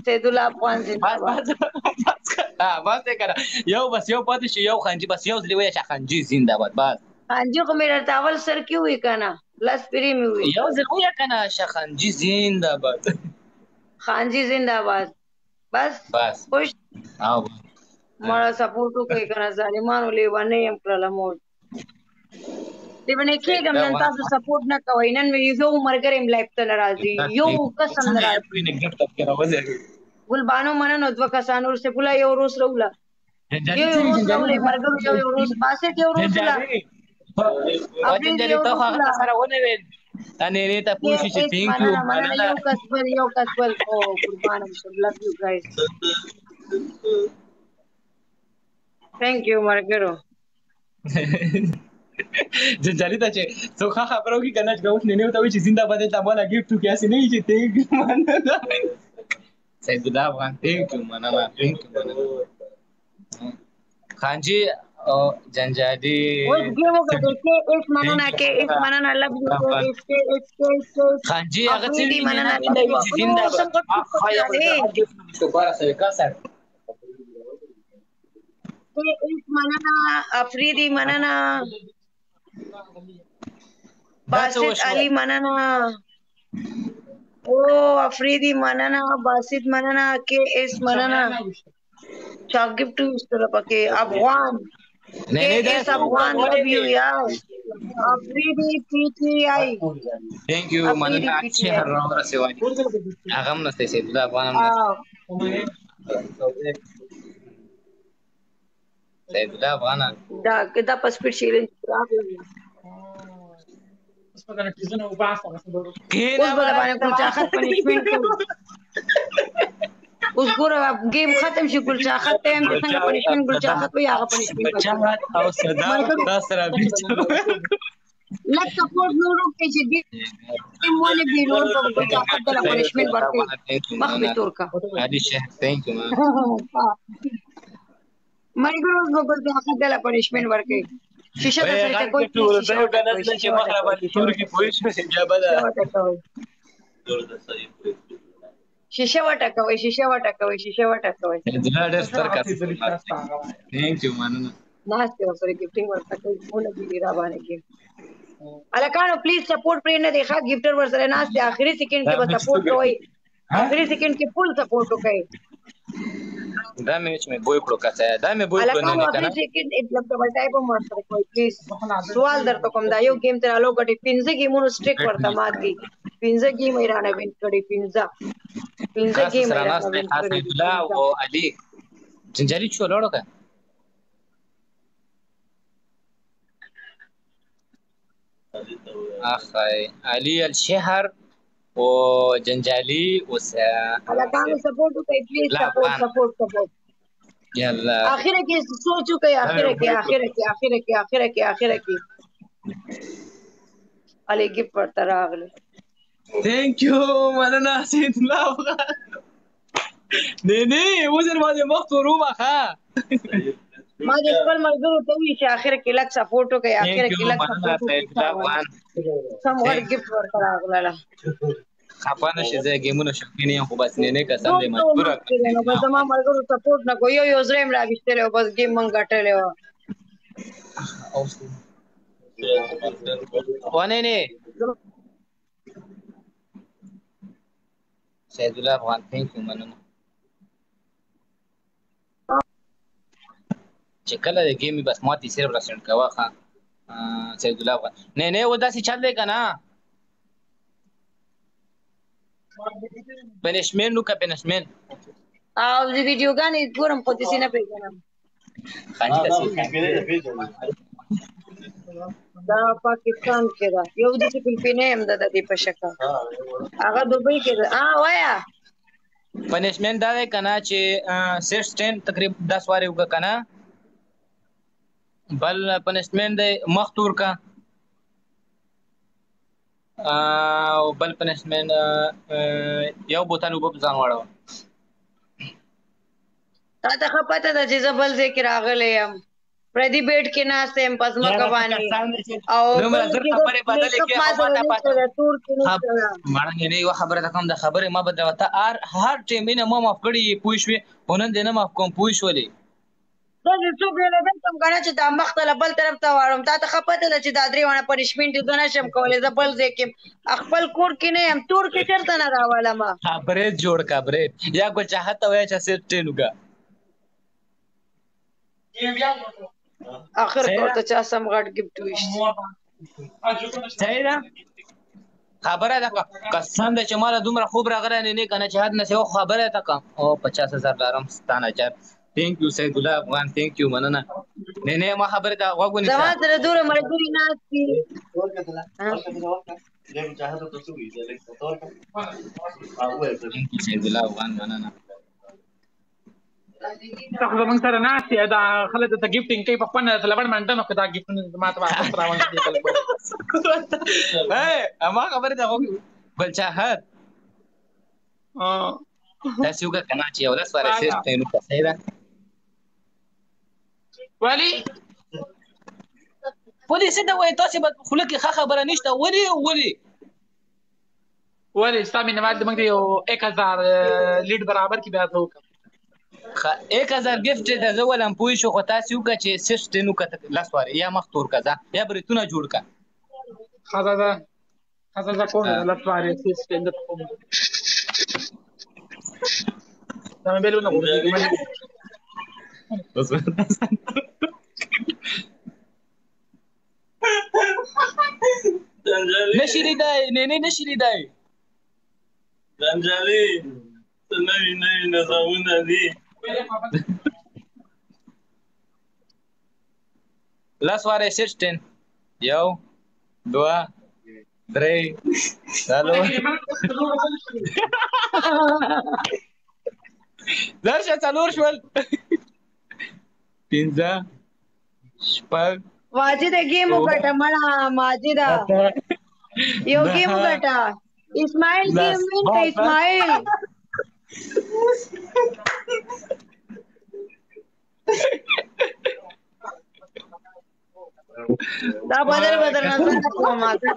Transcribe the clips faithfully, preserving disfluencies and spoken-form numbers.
سید الله افغان زنده باد. ها بس کنه یو بس یو پاتې شي یو خنجي بس یو ځلې وایي چې خنجي زنده باد بس خانجي خو مې درته اول سر کې ووایي که نه لس پرې مې ووایي یو ځل وایه که نه شخنجي زنده باد خانجي زنده باد بس بس خوش او مړه سپورټ وکړئ که نه ظالمانو لیونۍ یم کړله مور لیونۍ کېږم نن تاسو سپورټ نه کوئ نن مې یو ملګری م لایف ته نه راځي یو کس هم نه راځي ګلبانو مننه دوه کسان ورسې پوله یو روز راوله یو یو روز راوله ملګرو یو یو روز باسط یو روز وله جنجالي ته خو هغه سره ونه ویل انې ته پوه شي چې تھینک یو مننه یو کس بل یو کس بل او قربانم شم لو یو ګایز تھینک یو ملګرو جنجالي ته چې څوک ښه خبره وکړي که نه چې اوس نینې ورته وایي چې زنده باد ته ماله ګفټ وکړي هسې نه وي چې تھینک یو مننه سید الله افغان تھینک یو مننه تھینک یو مننه خانجي او جنجالي اوس ګیم وکړه کې ایس مننه کې ایس مننه لو یو کې ایس کې ایس کې خانجي هغه څه افریدي مننه لو یو زنده باد دوباره سره کا سره ایس مننه افریدي مننه باسط علي مننه او افریدي مننه باسط مننه کې ایس مننه چا गिफ्ट وستره پکې افغان نه نه ایس افغان لو یو یار افریدي پی ټی آی ثانک یو مننه اچھے هر راو رسوانی هغه هم نسته سید الله افغان هم سید الله افغان دا دا په سپیډ چیلنج راغلی اوس په کنه تیزونه وباسه اوس به باندې ګل چاخت پنیشمنت کوي اوس ګوره گیم ختم شي ګل چاخت ته هم څنګه پنیشمنت ګل چاخت وي هغه پنیشمنت چاخت او صدا دا سره بیچ لک سپورټ نورو کې چې گیم ونه بیرون په ګل چاخت د پنیشمنت ورکړي مخ به تور کا علی شیخ ثانک یو مې ګورو ګل چاخت د پنیشمنت ورکړي شیشه د سره کوئی شیشه وټکوي چې مخ را باندې تور کې پوه شو بیا بدا شیشه وټکوي شیشه وټکوي شیشه وټکوي دا ډېر ستر کار ثانک یو مننه ناشته سره گیفټینګ ورکوي مونږ دې را باندې کې الکانو پلیز سپورټ پرې نه دی ښه گیفټر ورسره ناشته اخري سکند کې به سپورټ کوي اخري سکند کې فل سپورټ کوي دا مې چې مې بوی کړو کاڅه دا مې بوی کړو نه کنه اخري سکند مطلب ډبل ټایپ هم ورسره کوي پلیز سوال درته کوم دا یو گیم تر الو غټي پنځه گیمونو سټیک ورته ماتي پنځه گیم ایران وین کړي پنځه پنځه گیم ایران وین کړي الله او علي جنجالي شو لړو کا اخي علي الشهر وجنجالي وس على كان سپورټ کوي پلیز سپورټ سپورټ سپورټ يلا اخره کې سوچو کوي اخره کې اخره کې اخره کې اخره کې اخره کې علي گیفت پر تراغله ثانک یو مننه سید الله افغان نه نه وزر باندې مخ ورو مخه ما د خپل ملګرو ته وی چې اخر کې لک سپورټ کوي اخر کې لک سپورټ سم ور گیفت ورته راغله خپانه شي زه گیمونه شوقین یم خو بس نه نه کسان دې مجبور کړم نو زما ملګرو سپورټ نه کوي یو زریم را وشتره بس گیم مونږ غټلې و ونه نه سید الله افغان ثانک یو مننه چې کله د گیمي بس ماتي صرف راسند کوا ښه سید الله افغان نه نه و داسې چل دی که نه پنشمنټ نو که پنشمنټ او د ویډیوګانې ګورم خو داسې نه پېژنم خانجي داسې دا پاکستان کې ده یو داسې فلپینۍ هم ده د دې په شکل هغه دوبۍ کې ده وایه پنشمنټ دا دی که نه چې سیټ سټینډ تقریبا دس وارې وکړه که نه بل پنشمنټ دی مخ تور کا او بل پنشمنټ یو بوتل اوبه په ځان واړوه تا ته ښه پته ده چې زه بل ځای کې راغلی یم پردي بیټ کې ناست یم پس مکه باندې او دومره زر خبرې بدلې کړې ما خو ما ته سره پاته نشته تور کې نشته مړه نه یوه خبره ته کوم د خبرې ما بدله ته هر هر ټیم نه ما معاف کړي پوه شوې خو نن دې نه معاف کوم پوه شولې داسې څوک ویله دلته کنه چې دا مخ ته له بل طرف ته واړم تا ته ښه پته ده چې دا درې واړه پنشمنټ زه نه شم کولی زه بل ځای کې خپل کور کې نه یم تور کې چېرته نه راولم ها برید جوړ کا برید یا کو چاہتا وای چې سیټ ټینوګه اخر کو ته چا سم غټ ګفت ویشت صحیح ده خبره ده قسم ده چې مال دومره خوب راغلی نه نه کنه چې حد نه سیو خبره ده کا او پچاس هزار دارم ستانه چر ثانک یو سید الله افغان ثانک یو مننه نه نه ما خبره ده وګونی زما سره دوره ملګری ناست دي سید الله افغان مننه تاسو زمونږ سره ناست یې دا خلک درته ګفټینګ کوي په خپل لبړ منډه نو که دا ګفټونه ما ته واپس راوړل اما خبره ده بل چاهت تاسو وګه کنه چې ولس واره سیس ته نو څه ده ولی پولیس دا وای تاسو به خلک ښه خبره نشته ولی ولی ولی ستا مینه وال موږ یو एक हज़ार لیډ برابر کی بیا ته وکړه एक हज़ार गिफ्ट د زه ولم پوه شو خو تاسو وکړه چې سیسټم وکړه لاس واره یا مخ تور کړه یا بریتونه جوړ کړه خزازه خزازه کوم لاس واره سیسټم د کوم دا مې بلونه نشي لیدای نه نه نشي لیدای جنجالي نوی نوی نظامونه دي لاس واره سیسټم یو دوه درې څلور درشه څلور شول پنځه شپږ واجد گیم وګټه مړه ماجد یو گیم وګټه اسماعیل گیم وین کا اسماعیل دا بدل بدل نه کوم ما ته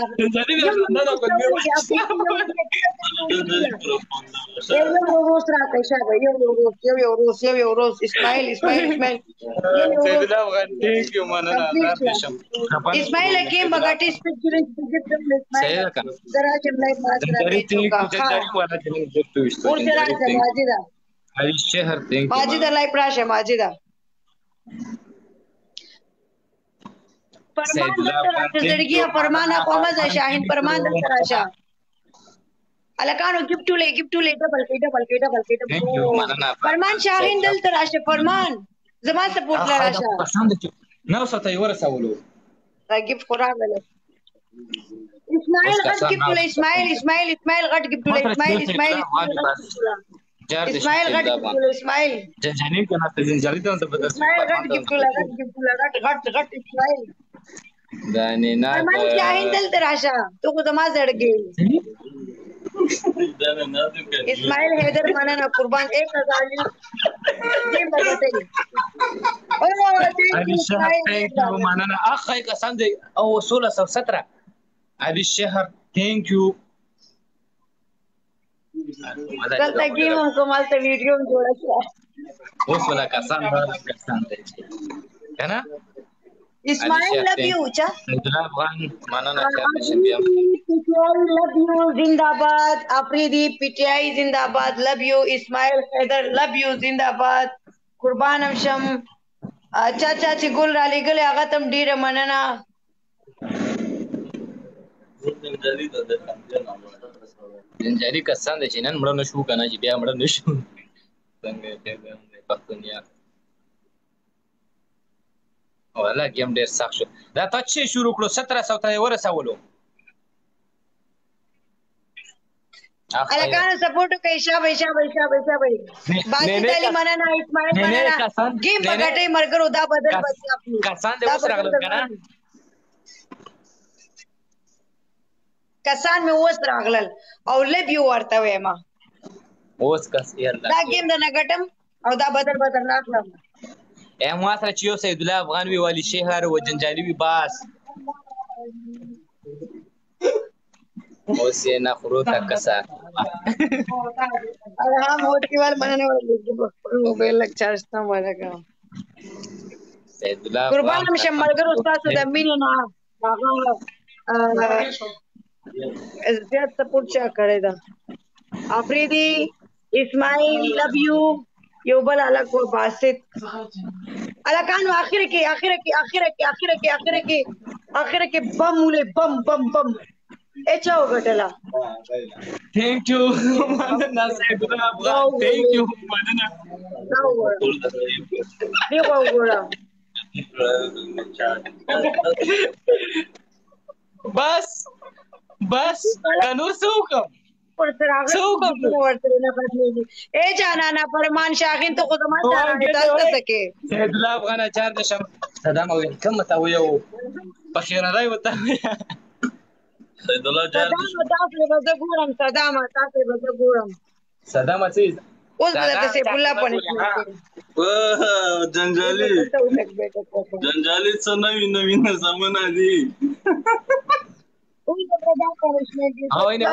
یو یو روز راته شابه یو یو روز یو یو روز یو یو روز اسماعیل اسماعیل اسماعیل سید الله افغان ټینک یو مننه اسماعیل گیم بغټی سپیچ صحیح ده کنه زرا چې لایف ماستر اور زرا چې ماجدا علي شهر ثانک یو ماجدا لایف راشه ماجدا فرمان دلته زړګي فرمان قومه ز شاهین فرمان دلته راشه الکانو گفټولې گفټولې ډبل کې ډبل کې ډبل کې ډبل فرمان شاهین دلته راشه فرمان زما سپورټ راشه نو ستا یو ورسولو دا گفت خوراغله اسماعیل غټ گفټولې اسماعیل اسماعیل اسماعیل غټ گفټولې اسماعیل اسماعیل اسماعیل غټ گفټولې اسماعیل جنجانی کنه ته جنجانی ته ته اسماعیل غټ گفټولې غټ گفټولې غټ غټ غټ اسماعیل دا نه نه فرمان شاهین دلته راشه تو خو زما زړګي اسماعیل حیدر مننه قربان एक हज़ार دې بغته او علي شهر ثانک یو مننه اخی قسم دی او सोलह सौ सत्रह علي شهر ثانک یو دلته کېم کوم ته ویډیو جوړه کړه اوس ولا قسم دا قسم دی کنه اسماعیل لو یو چا سید الله افغان مننه چې بیا لو یو زنده‌باد افریدی پی ټی آی زنده‌باد لو یو اسماعیل حیدر لو یو زنده‌باد قربانم شم چا چا چې ګل را لګل هغه تم ډیره مننه جنجاری کسان دي چې نن مړ نشو کنه چې بیا مړ نشو څنګه چې پښتونیا ولا گیم ډیر سخت شو دا تا چې شروع کړو सत्रह सौ ته ورسولو الکان سپورټ کوي شابه شابه شابه شابه باقي تعالی مننه اسماعیل مننه گیم بغټي مرګرو دا بدل بچي خپل کسان دې اوس راغلل کنه کسان مې اوس راغلل او لبي ورته وایم اوس کس یار دا گیم د نګټم او دا بدل بدل راغلم ام ما سره چې یو سید الله افغان وی والی شهر و جنجالي وی باس اوس یې نه خورو تا کسا هم هوټیوال مننه ولې موبایل لک چارج تا مړه کا سید الله قربان مشه ملګرو تاسو د مینې نه هغه زیات سپورټ چا کړی دا افریدي اسماعیل لو یو یو بل الګ و باسط الکانو اخر کې اخر کې اخر کې اخر کې اخر کې اخر کې بم ولې بم بم بم اچھا وګټلا تھینک یو مننه سید الله افغان تھینک یو مننه دی وګورم بس بس کنور سوکم پر سراغ سوکم ورته نه بدلېږي اے جانا نه فرمان شاهین ته خدمت راځي تاسو سکے سید الله افغان چار د شم صدام او کوم ته ویو بخیر راي وته سید الله چار صدام تاسو به زه ګورم صدام تاسو به زه ګورم صدام اسی اوس به تاسو سیف الله پنځه جنجالي جنجالي څه نوی نوی نظامونه دي اوس به دا پنځمنټ او نه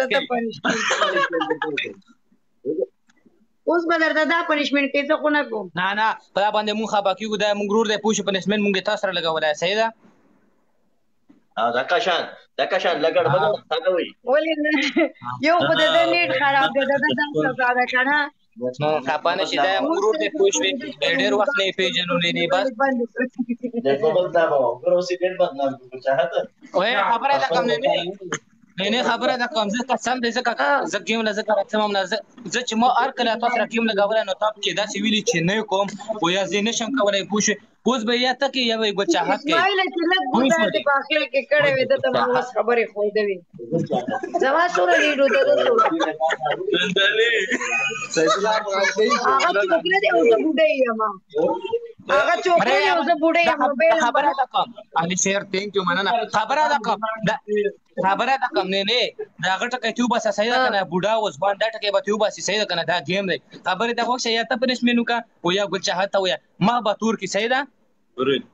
اوس به درته دا پنځمنټ کې څه کو نه کوم نه نه په باندې مونږه باقي کو دا مونږ ورور دی پوښ پنځمنټ مونږه تاسو سره لګولای سیدا ا دا کشان دا کشان لګړ بل څنګه وي ولې یو خو د نیټ خراب دی دا دا څه دا کنه نو کپانه شي دا ورور دی پوښ وی ډېر وخت نه پیژنو لري بس د بل دا وو ګروسي ډېر بدنام کو چاهته وای خبره دا کم نه نه نه خبره دا کم زه قسم دې زکه زګیم نه زکه تمام نه زه چې مو ار کله تاسو راکیم نه غوړنه نو تاسو کې دا سی ویلي چې نه کوم و یا زه نشم کولای پوښ اوس به یا ته کې یا وي ګو چاهت کې مایل چې لږ بوته په اخر کې کړه وې ته ما اوس خبرې خو دوی زما سره لیدو ته جنجالي سید الله افغان هغه چې کړه دې اوس بوډه یم هغه چوکې اوس بوډه یم موبایل خبره دا کوم علي شیر ثانک یو مننه خبره دا کوم خبره دا کوم نه نه دا غټه کې تو بس صحیح کنه بوډا اوس باندې ټکه به تو بس صحیح کنه دا گیم دی خبره دا خو شي یا ته پرش مینو کا او یا ګل چاهت او یا ما با تور کی صحیح ده ورین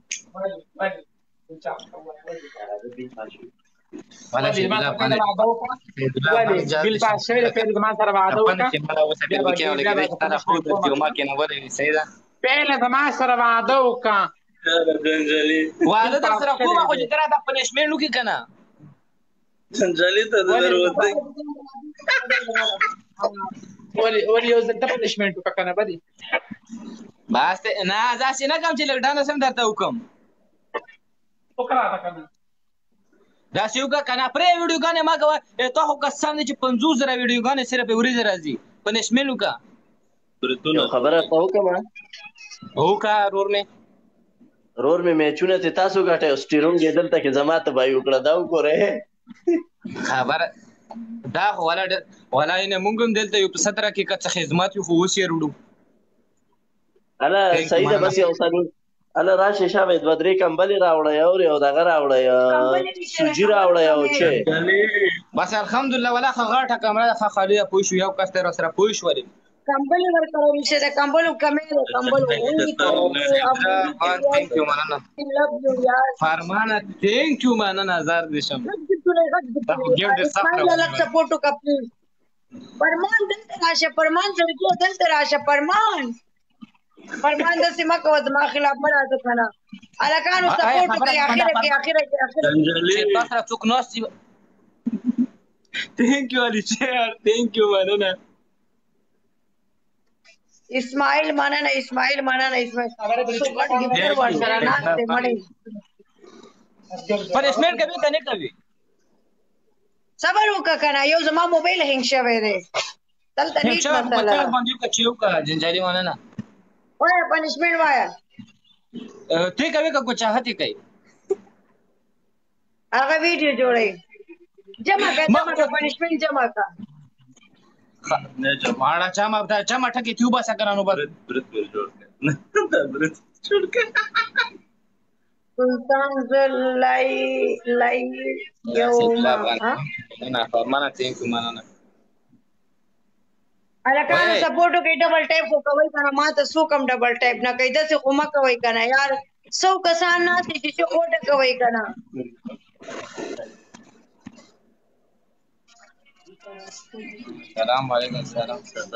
ولا شي ما سره وعده وکړه بل پاسه له پیل ما سره وعده وکړه چې مله اوس به کې ولګي دا نه خو د یو ما کې نه ولې صحیح ده پیل ما سره وعده وکړه جنجالي واده در سره کومه خو چې تر دا پنشمنټ لوکي کنه جنجالي ته ضرورت دی ولې ولې یو ځل د پنشمنټ وکړه بدی بس نه ځاسې نه کوم چې لګډان سم درته وکم وکړه تا کنه دا شیو کا کنه پرې ویډیو غانې ما کوه ته خو قسم دې چې پنځوس زره ویډیو غانې صرف ورځ راځي پنشمنټ وکړه یو خبره تاسو کوم هو کا رور مې رور مې میچونه ته تاسو غټه سټیرونګ دلته کې جماعت بای وکړه دا وګوره خبر دا ولا ولا نه مونږ هم دلته یو په ستره کې کڅ خدمات خو وسې وروړو الا سیده بس یو ثاني الا راشه شابه د بدرې کمبلې راوړی او یو دغه راوړی سوجي راوړی او چې بس الحمدلله ولا غاټه کمره خ خالي پوښ یو کس تر سره پوښ ولې کمبل ورکړل نشه دا کمبل کمې کمبل ثانک یو مننه فرمانه ثانک یو مننه هزار دشم لږ سپورټ وکړه پلیز فرمان دلته راشه فرمان زړګي دلته راشه فرمان فرمان د سیمه کو زما خلاف مړه کنه الکانو سپورټ کوي اخر کې اخر کې اخر جنجالي چې تاسو څوک نوستي ثانک یو علي شیر ثانک یو مننه اسماعیل مننه اسماعیل مننه اسماعیل سوګړ ګټر ورسره نه ته مړې پنشمنټ کوي کنه کوي صبر وکړه کنه یو زما موبایل هنګ شوی دی دلته نیټ مسله باندې کچیو کا جنجالي مننه وای پنشمنټ وایا ته کوي کو چاهتي کوي هغه ویډیو جوړي جمع کړه جمع کړه پنشمنټ جمع کړه نه جماړه چا ما ته چا مټه کې تیوبا سکرانو بر برت پر جوړ کړ برت جوړ کړ سلطان زلای لای یو نه فرمانه ثانک یو مننه الکانو سپورټو کې ډبل ټیپ خو کوي کنه ما ته څوک هم ډبل ټیپ نه کوي داسې خو مه کوئ کنه یار څو کسان ناست دي چې اوډه کوئ کنه سلام علیکم سلام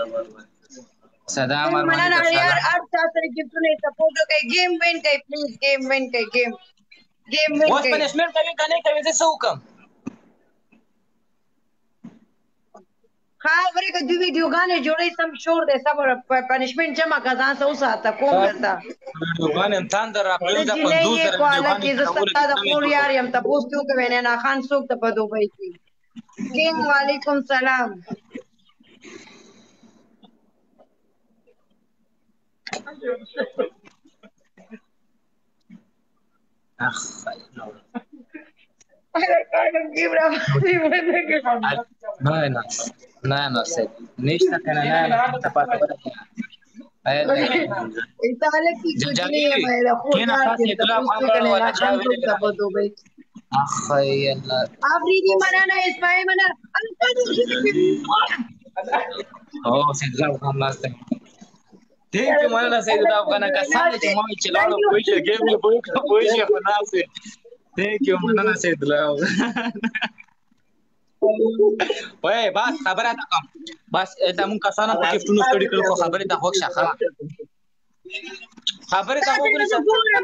سلام مننه یار هر چا سره ګیفټونه سپورټو کوي گیم وین کوي پلیز گیم وین کوي گیم گیم وین اوس کوي پنشمنت کوي کنه کوي زه څه وکم ها ورې که دوی ویډیوګانې جوړوي سم شور دی صبر پنشمنت جمع که ځان ته وساته کوم درته ویډیوګانې امتحان در راپریوځه د پنځوس جنۍ زره کواله کې زه ویډیوګانې ستا د خور یار یم تپوس دې وکوې نینا خان څوک ته په دوبۍ کې گیم وعلیکم سلام اخ نه نه نه نه سید نشته کنه نه ته پاتې ورته ایتاله کې کوجنی مې د خور یار کې تپوس دې وکوې نینا خان څوک ته په دوبۍ کې اخ یلا افریدی مننه اسماعیل مننه او سید الله خان ناشته ثانک یو مننه سید الله خان کسان چې ما چې لاړو کوی چې گیم نه پوي کوی چې خلاص ثانک یو مننه سید الله وای بس خبره تا کوم بس دا مون کسانو په کیفتونو سټډي کړو خبره ته خوښ شخه خبره ته خوښ نه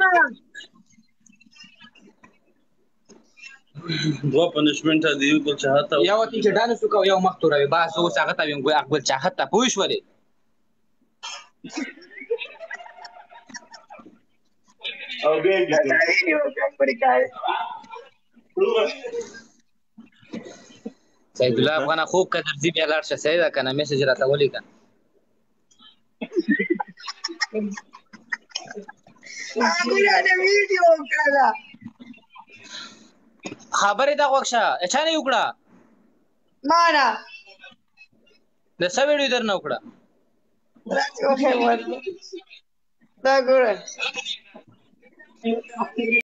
دو پنشمنت دی یو بل چاهتا یو تی چې دانه سو کو یو مختوره با سو څنګه تا ویم ګو اکبر چاهتا پوښ ولې او ګیږي سید الله افغان خوب کا درځي بیا لاړ شه سید کنه میسج راته ولیکه هغه د ویډیو کړه خبره دا وښه اچانه وکړه مانا د څه ویډیو درنه وکړه راځو په ورته دا ګوره